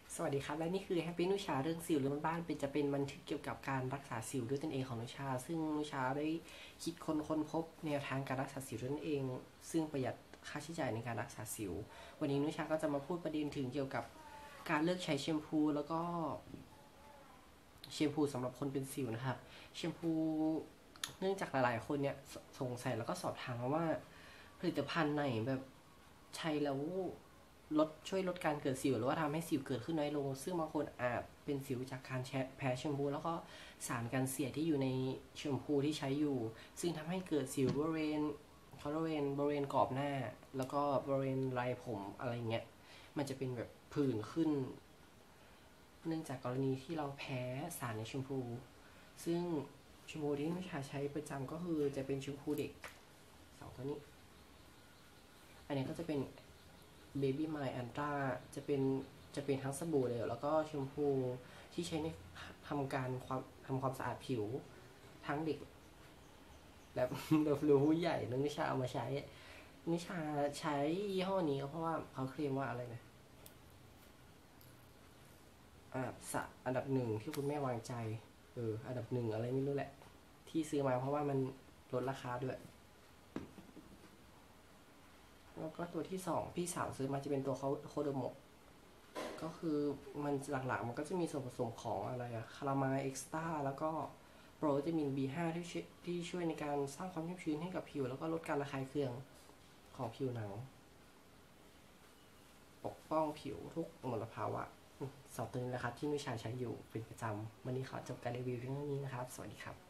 สวัสดีครับและนี่คือแฮปปี้นุชาเรื่องสิวเรื่องบ้านเป็นบันทึกเกี่ยวกับการรักษาสิวด้วยตนเองของนุชาซึ่งนุชาได้คิดค้นพบแนวทางการรักษาสิวด้วยตนเองซึ่งประหยัดค่าใช้จ่ายในการรักษาสิววันนี้นุชาก็จะมาพูดประเด็นถึงเกี่ยวกับการเลือกใช้แชมพูแล้วก็แชมพูสำหรับคนเป็นสิวนะครับแชมพูเนื่องจากหลายๆคนเนี่ยสงสัยแล้วก็สอบถามมาว่าผลิตภัณฑ์ไหนแบบใช้แล้วช่วยลดการเกิดสิวหรือว่าทำให้สิวเกิดขึ้นน้อยลงซึ่งบางคนอาจเป็นสิวจากการแพ้แชมพูแล้วก็สารกันเสียที่อยู่ในแชมพูที่ใช้อยู่ซึ่งทำให้เกิดสิวบริเวณกรอบหน้าแล้วก็บริเวณไรผมอะไรเงี้ยมันจะเป็นแบบผื่นขึ้นเนื่องจากกรณีที่เราแพ้สารในแชมพูซึ่งแชมพูที่นุชาใช้ประจำก็คือจะเป็นแชมพูเด็กสองตัวนี้อันนี้ก็จะเป็น Baby My Ultra จะเป็นทั้งสบู่เลยแล้วก็แชมพูที่ใช้ในทำความสะอาดผิวทั้งเด็กและรู้ผู้ใหญ่แล้วนิชาเอามาใช้นิชาใช้ยี่ห้อนี้ก็เพราะว่าเขาเคลมว่าอะไรนะอันดับหนึ่งที่คุณแม่วางใจอันดับหนึ่งอะไรไม่รู้แหละที่ซื้อมาเพราะว่ามันลดราคาด้วยแล้วก็ตัวที่สองพี่สาวซื้อมาจะเป็นตัวโคโดโมะ ก็คือมันหลักๆมันก็จะมีส่วนผสมของอะไรอะคารามาเอ็กซ์ตร้าแล้วก็โปรวิตามิน B5 ที่ช่วยในการสร้างความชุ่มชื้นให้กับผิวแล้วก็ลดการระคายเคืองของผิวหนังปกป้องผิวทุกมลภาวะสองตัวนี้นะครับที่นุชาใช้อยู่เป็นประจำวันนี้ขอจบการรีวิวเพียงเท่านี้นะครับสวัสดีครับ